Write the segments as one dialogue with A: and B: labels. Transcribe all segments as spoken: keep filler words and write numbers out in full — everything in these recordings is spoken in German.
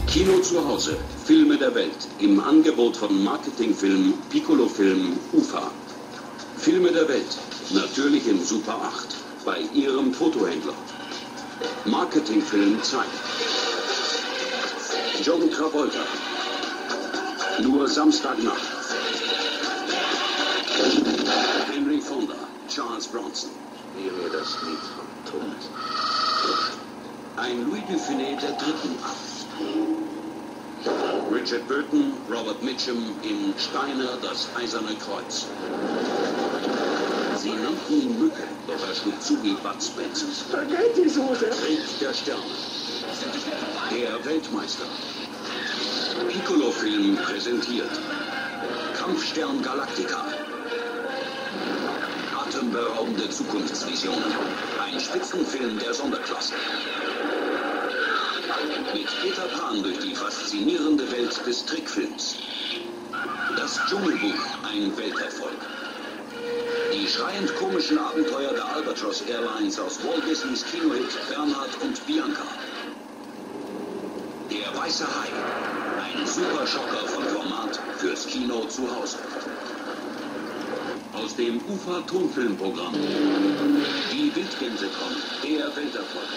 A: Kino zu Hause, Filme der Welt, im Angebot von Marketingfilm, Piccolo Film, UFA. Filme der Welt, natürlich im Super acht, bei Ihrem Fotohändler. Marketingfilm zeigt John Travolta, nur Samstagnacht. Henry Fonda, Charles Bronson.
B: Wäre das Lied von Thomas.
A: Ein Louis Dufiné der dritten Akt. Richard Burton, Robert Mitchum in Steiner, das Eiserne Kreuz. Sie nannten ihn Mücke, doch er schlug zu wie Bud Spencer.
C: Spaghetti-Soße.
A: Krieg der Sterne. Der Weltmeister. Piccolo-Film präsentiert. Kampfstern Galactica. Atemberaubende Zukunftsvisionen. Ein Spitzenfilm der Sonderklasse. Mit Peter Pan durch die faszinierende Welt des Trickfilms. Das Dschungelbuch, ein Welterfolg. Die schreiend komischen Abenteuer der Albatross Airlines aus Walt Disneys Kinohit Bernhard und Bianca. Der Weiße Hai, ein Superschocker von Format fürs Kino zu Hause. Aus dem UFA-Tonfilmprogramm. Die Wildgänse-Con, der Welterfolg.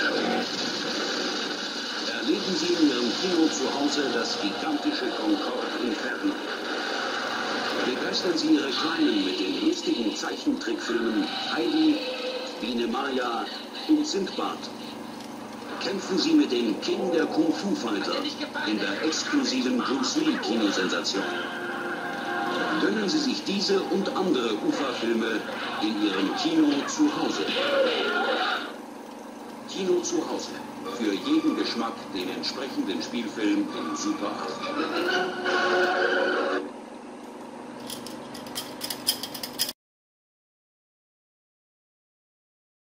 A: Erleben Sie in Ihrem Kino zu Hause das gigantische Concorde Inferno. Begeistern Sie Ihre Kleinen mit den lustigen Zeichentrickfilmen Heidi, Biene Maya und Sindbad. Kämpfen Sie mit dem King der Kung Fu Fighter in der exklusiven Bruce Lee Kinosensation. Gönnen Sie sich diese und andere UFA-Filme in Ihrem Kino zu Hause. Kino zu Hause. Für jeden Geschmack den entsprechenden Spielfilm in Super acht.